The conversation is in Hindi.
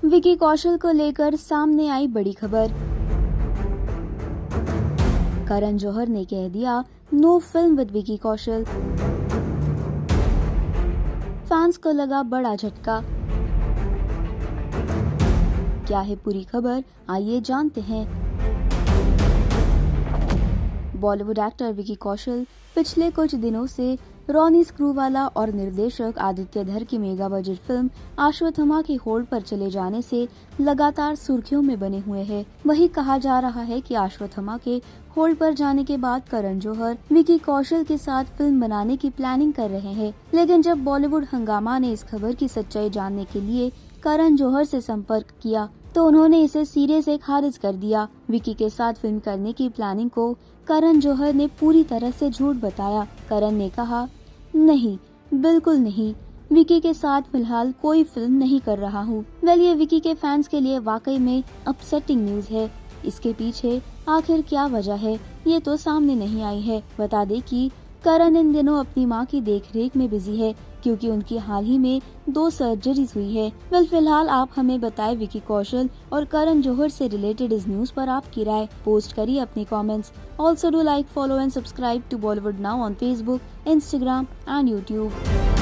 विकी कौशल को लेकर सामने आई बड़ी खबर। करण जौहर ने कह दिया no film with Vicky Kaushal. Fans को लगा बड़ा झटका। क्या है पूरी खबर, आइए जानते हैं। बॉलीवुड एक्टर विकी कौशल पिछले कुछ दिनों से रॉनी स्क्रूवाला और निर्देशक आदित्य धर की मेगा बजट फिल्म अश्वत्थामा के होल्ड पर चले जाने से लगातार सुर्खियों में बने हुए हैं। वही कहा जा रहा है कि अश्वत्थामा के होल्ड पर जाने के बाद करण जौहर विकी कौशल के साथ फिल्म बनाने की प्लानिंग कर रहे हैं। लेकिन जब बॉलीवुड हंगामा ने इस खबर की सच्चाई जानने के लिए करण जौहर से संपर्क किया तो उन्होंने इसे सिरे से खारिज कर दिया। विकी के साथ फिल्म करने की प्लानिंग को करण जौहर ने पूरी तरह से झूठ बताया। करण ने कहा, नहीं, बिल्कुल नहीं, विकी के साथ फिलहाल कोई फिल्म नहीं कर रहा हूँ। ये विकी के फैंस के लिए वाकई में अपसेटिंग न्यूज है। इसके पीछे आखिर क्या वजह है, ये तो सामने नहीं आई है। बता दें कि करण इन दिनों अपनी मां की देखरेख में बिजी है, क्योंकि उनकी हाल ही में 2 सर्जरीज हुई है। फिलहाल आप हमें बताएं विकी कौशल और करण जौहर से रिलेटेड इस न्यूज पर आपकी राय। पोस्ट करिए अपने comments. Also do like, follow and subscribe to Bollywood now on Facebook, Instagram and YouTube.